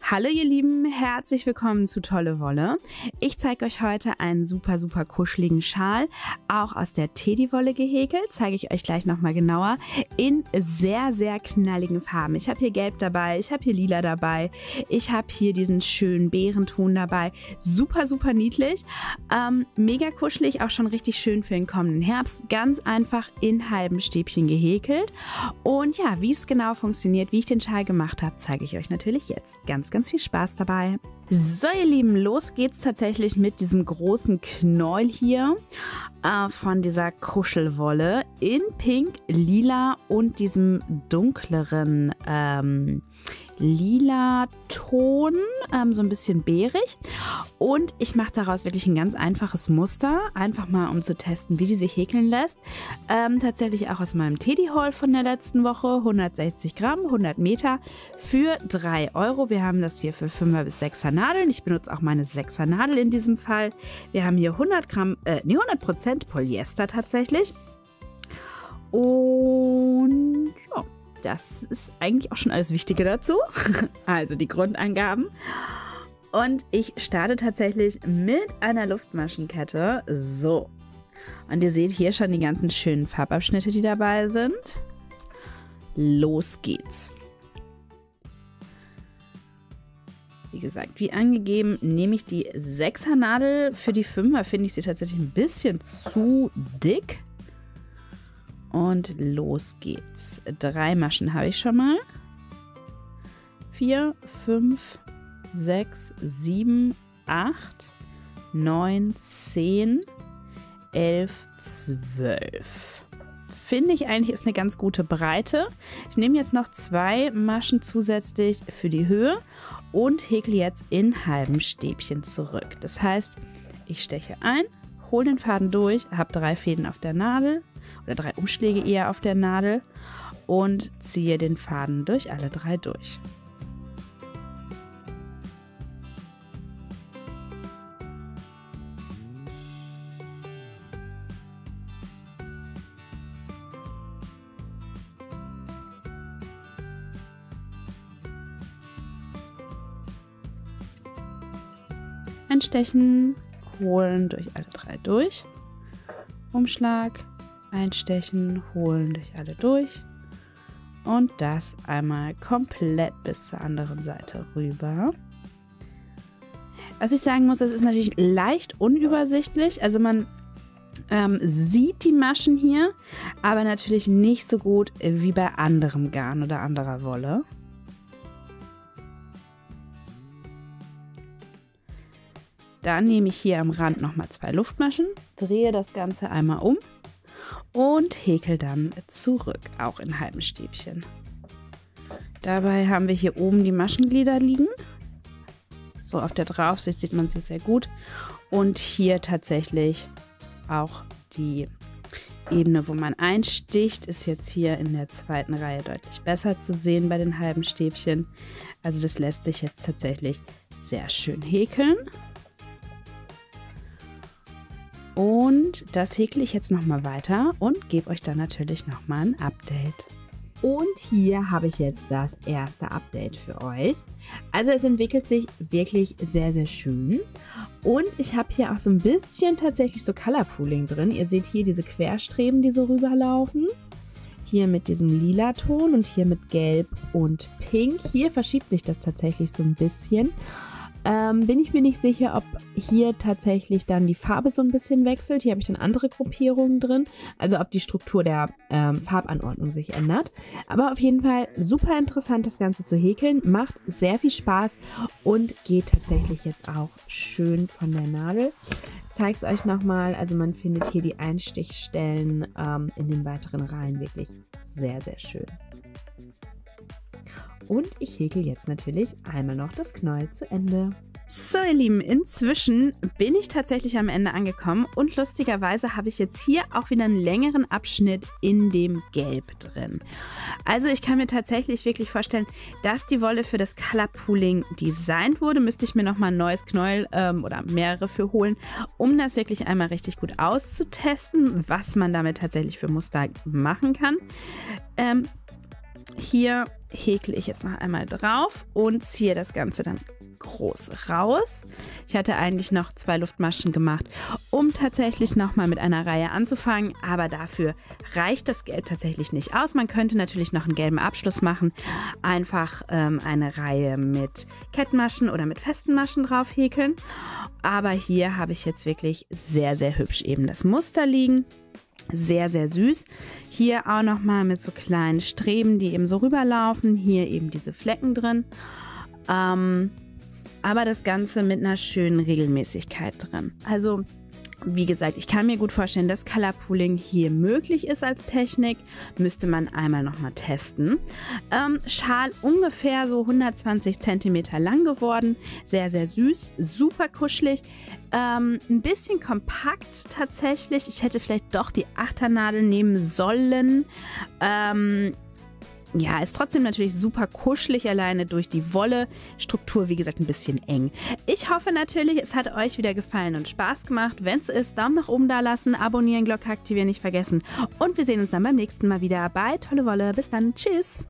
Hallo ihr Lieben, herzlich willkommen zu Tolle Wolle. Ich zeige euch heute einen super kuscheligen Schal, auch aus der Teddywolle gehäkelt, zeige ich euch gleich nochmal genauer, in sehr knalligen Farben. Ich habe hier Gelb dabei, ich habe hier Lila dabei, ich habe hier diesen schönen Bärenton dabei, super niedlich, mega kuschelig, auch schon richtig schön für den kommenden Herbst, ganz einfach in halben Stäbchen gehäkelt. Und ja, wie es genau funktioniert, wie ich den Schal gemacht habe, zeige ich euch natürlich jetzt. Ganz viel Spaß dabei. So ihr Lieben, los geht's tatsächlich mit diesem großen Knäuel hier von dieser Kuschelwolle in Pink, Lila und diesem dunkleren lila Ton, so ein bisschen beerig. Und ich mache daraus wirklich ein ganz einfaches Muster, einfach mal um zu testen, wie die sich häkeln lässt. Tatsächlich auch aus meinem Teddy-Haul von der letzten Woche, 160 Gramm, 100 Meter für 3 Euro. Wir haben das hier für 5er bis 6er Nadeln. Ich benutze auch meine 6er Nadel in diesem Fall. Wir haben hier 100% Polyester tatsächlich. Und ja, das ist eigentlich auch schon alles Wichtige dazu. Also die Grundangaben. Und ich starte tatsächlich mit einer Luftmaschenkette. So. Und ihr seht hier schon die ganzen schönen Farbabschnitte, die dabei sind. Los geht's. Wie gesagt, wie angegeben, nehme ich die 6er Nadel. Für die 5er finde ich sie tatsächlich ein bisschen zu dick. Und los geht's. 3 Maschen habe ich schon mal. 4, 5, 6, 7, 8, 9, 10, 11, 12. Finde ich eigentlich ist eine ganz gute Breite. Ich nehme jetzt noch 2 Maschen zusätzlich für die Höhe und häkle jetzt in halben Stäbchen zurück. Das heißt, ich steche ein, hole den Faden durch, habe 3 Fäden auf der Nadel oder 3 Umschläge eher auf der Nadel und ziehe den Faden durch alle 3 durch. Einstechen, holen durch alle 3 durch, Umschlag, einstechen, holen durch alle durch und das einmal komplett bis zur anderen Seite rüber. Was ich sagen muss, es ist natürlich leicht unübersichtlich, also man sieht die Maschen hier, aber natürlich nicht so gut wie bei anderem Garn oder anderer Wolle. Dann nehme ich hier am Rand nochmal 2 Luftmaschen, drehe das Ganze einmal um und häkel dann zurück, auch in halben Stäbchen. Dabei haben wir hier oben die Maschenglieder liegen. So auf der Draufsicht sieht man sie sehr gut. Und hier tatsächlich auch die Ebene, wo man einsticht, ist jetzt hier in der zweiten Reihe deutlich besser zu sehen bei den halben Stäbchen. Also das lässt sich jetzt tatsächlich sehr schön häkeln. Und das häkle ich jetzt nochmal weiter und gebe euch dann natürlich nochmal ein Update. Und hier habe ich jetzt das erste Update für euch. Also es entwickelt sich wirklich sehr schön. Und ich habe hier auch so ein bisschen tatsächlich so Color Pooling drin. Ihr seht hier diese Querstreben, die so rüberlaufen. Hier mit diesem lila Ton und hier mit Gelb und Pink. Hier verschiebt sich das tatsächlich so ein bisschen. Bin ich mir nicht sicher, ob hier tatsächlich dann die Farbe so ein bisschen wechselt. Hier habe ich dann andere Gruppierungen drin. Also ob die Struktur der Farbanordnung sich ändert. Aber auf jeden Fall super interessant, das Ganze zu häkeln. Macht sehr viel Spaß und geht tatsächlich jetzt auch schön von der Nadel. Ich zeige es euch nochmal. Also man findet hier die Einstichstellen in den weiteren Reihen wirklich sehr schön. Und ich häkel jetzt natürlich einmal noch das Knäuel zu Ende. So ihr Lieben, inzwischen bin ich tatsächlich am Ende angekommen und lustigerweise habe ich jetzt hier auch wieder einen längeren Abschnitt in dem Gelb drin. Also ich kann mir tatsächlich wirklich vorstellen, dass die Wolle für das Color Pooling designt wurde. Müsste ich mir nochmal ein neues Knäuel oder mehrere für holen, um das wirklich einmal richtig gut auszutesten, was man damit tatsächlich für Muster machen kann. Hier häkle ich jetzt noch einmal drauf und ziehe das Ganze dann groß raus. Ich hatte eigentlich noch 2 Luftmaschen gemacht, um tatsächlich nochmal mit einer Reihe anzufangen, aber dafür reicht das Gelb tatsächlich nicht aus. Man könnte natürlich noch einen gelben Abschluss machen, einfach eine Reihe mit Kettmaschen oder mit festen Maschen drauf häkeln. Aber hier habe ich jetzt wirklich sehr, sehr hübsch eben das Muster liegen. Sehr, sehr süß. Hier auch nochmal mit so kleinen Streben, die eben so rüberlaufen. Hier eben diese Flecken drin. Aber das Ganze mit einer schönen Regelmäßigkeit drin. Also, wie gesagt, ich kann mir gut vorstellen, dass Color Pooling hier möglich ist als Technik. Müsste man einmal nochmal testen. Schal ungefähr so 120 cm lang geworden. Sehr, sehr süß, super kuschelig. Ein bisschen kompakt tatsächlich. Ich hätte vielleicht doch die Achternadel nehmen sollen. Ja, ist trotzdem natürlich super kuschelig, alleine durch die Wolle. Struktur, wie gesagt, ein bisschen eng. Ich hoffe natürlich, es hat euch wieder gefallen und Spaß gemacht. Wenn es ist, Daumen nach oben da lassen, abonnieren, Glocke aktivieren nicht vergessen. Und wir sehen uns dann beim nächsten Mal wieder bei Tolle Wolle. Bis dann, tschüss!